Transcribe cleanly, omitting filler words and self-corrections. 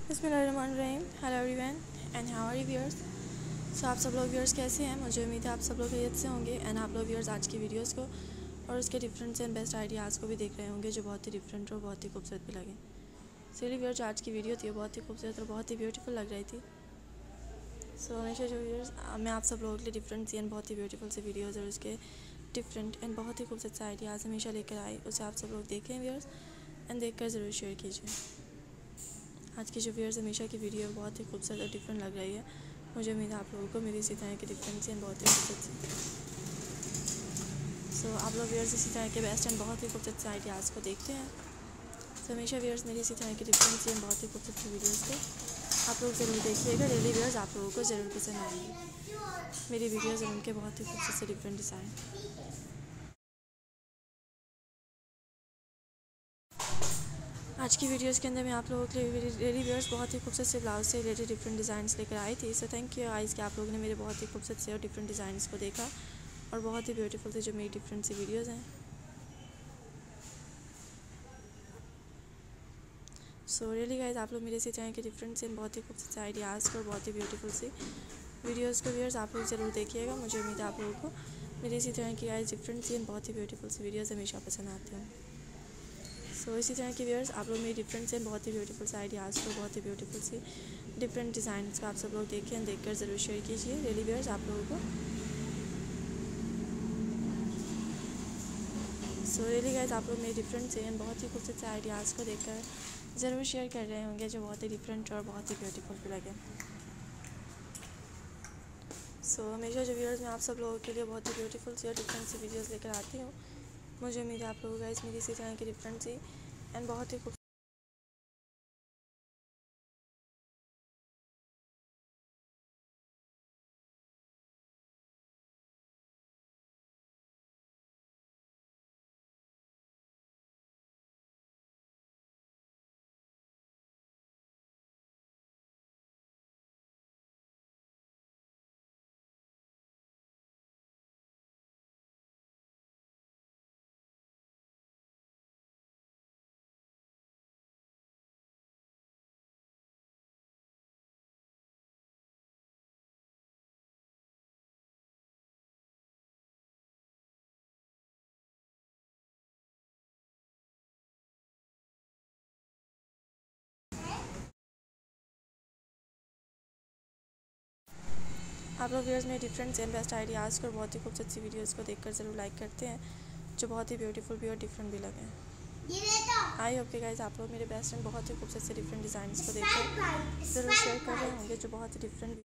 बिस्मिल्लाहिर्रहमानिर्रहीम। Hello everyone and how are you viewers. So आप सब लोग व्यूअर्स कैसे हैं? मुझे उम्मीद है आप सब लोग खैरियत से होंगे एंड आप लोग व्यूअर्स आज की वीडियोस को और उसके डिफरेंट एंड बेस्ट आइडियाज़ को भी देख रहे होंगे जो बहुत ही डिफरेंट और बहुत ही खूबसूरत भी लगे। सो व्यूअर्स आज की वीडियो थी बहुत ही खूबसूरत और बहुत ही ब्यूटीफुल लग रही थी। सो हमेशा जो व्यूअर्स मैं आप सब लोगों के लिए डिफरेंट एंड बहुत ही ब्यूटीफुल से वीडियोज़ और उसके डिफरेंट एंड बहुत ही खूबसूरत से आइडियाज़ हमेशा लेकर आए, उसे आप सब लोग देखें व्यूअर्स एंड देख कर ज़रूर शेयर कीजिए। आज की जो व्यूअर्स हमेशा की वीडियो बहुत ही खूबसूरत और डिफरेंट लग रही है। मुझे उम्मीद है आप लोगों को मेरी इसी तरह की डिफरेंट एंड बहुत ही खूबसूरत सो आप लोग व्यूअर्स इसी तरह के बेस्ट एंड बहुत ही खूबसूरत से आइडियाज़ को देखते हैं। सो हमेशा व्यूअर्स मेरी इसी तरह की डिफरेंट एंड बहुत ही खूबसूरत वीडियोज़ को आप लोग ज़रूर देखिएगा। डेली व्यूअर्स आप लोगों को ज़रूर पसंद आएंगी मेरी वीडियोज़ और उनके बहुत ही खूबसूरत से डिफरेंट डिज़ाइन। आज की वीडियोस के अंदर मैं आप लोगों के लिए डेली व्यूअर्स बहुत ही खूबसूरत से ब्लाउज से रिलेटेड डिफरेंट डिज़ाइंस लेकर आई थी। सो थैंक यू आइज़ कि आप लोगों ने मेरे बहुत ही खूबसूरत से और डिफरेंट डिज़ाइंस को देखा और बहुत ही ब्यूटीफुल से जो मेरी डिफरेंट सी वीडियोस हैं। सो रियली गाइस आप लोग मेरे इसी तरह के डिफरेंट से बहुत ही खूबसूरत से आइडियाज़ को और बहुत ही ब्यूटीफुल सी वीडियोज़ को व्यूअर्स आप लोग ज़रूर देखिएगा। मुझे उम्मीद है आप लोगों को मेरी इसी तरह की गाइस डिफरेंट सी एंड बहुत ही ब्यूटीफुल सी वीडियोज़ हमेशा पसंद आती हैं। सो इसी तरह की व्यूअर्स आप लोग मेरी डिफरेंट से बहुत ही ब्यूटीफुल से आइडियाज़ को बहुत ही ब्यूटीफुल सी डिफरेंट डिज़ाइन को आप सब लोग देखें देखकर ज़रूर शेयर कीजिए। डेली व्यूअर्स आप लोगों को सो रियली गाइस आप लोग मेरी डिफरेंट से बहुत ही खूबसूरत से आइडियाज़ को देखकर ज़रूर शेयर कर रहे होंगे जो बहुत ही डिफरेंट और बहुत ही ब्यूटीफुल भी लगे। सो हमेशा जो व्यूअर्स मैं आप सब लोगों के लिए बहुत ही ब्यूटीफुल सी और डिफरेंट सी वीडियोज़ लेकर आती हूँ। मुझे उम्मीद है आप लोगों गाइस मेरी इसी तरह की डिफरेंट सी एंड बहुत ही आप लोग व्यूअर्स मेरे डिफरेंट एंड बेस्ट आइडियाज़ को बहुत ही खूबसूरत सी वीडियोज़ को देखकर ज़रूर लाइक करते हैं जो बहुत ही ब्यूटीफुल भी और डिफरेंट भी लगे। आई होप कि गाइस आप लोग मेरे बेस्ट एंड बहुत ही खूबसूरत से डिफरेंट डिज़ाइंस को देखकर ज़रूर शेयर कर रहे होंगे जो बहुत ही डिफरेंट